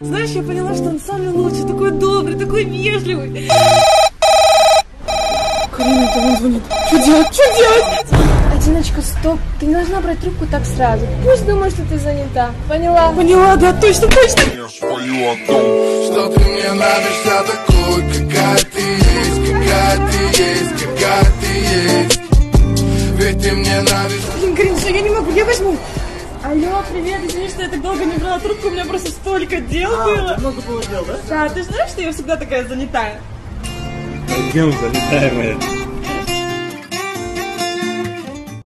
Знаешь, я поняла, что он самый лучший, такой добрый, такой вежливый. Карина, это он звонит. Что делать? Что делать? Одиночка, стоп. Ты не должна брать трубку так сразу. Пусть думает, что ты занята. Поняла? Поняла, да, точно, точно. Я спою о том, что ты мне нравишься такой, какая ты есть, какая ты есть, какая ты есть. Ведь ты мне нравишься. Блин, Карин, что я не могу, я возьму. Алло, привет, извини, что я так долго не брала трубку, у меня просто столько дел было. Много было дел, да? Да, ты же знаешь, что я всегда такая занятая? Пойдем, залетаем.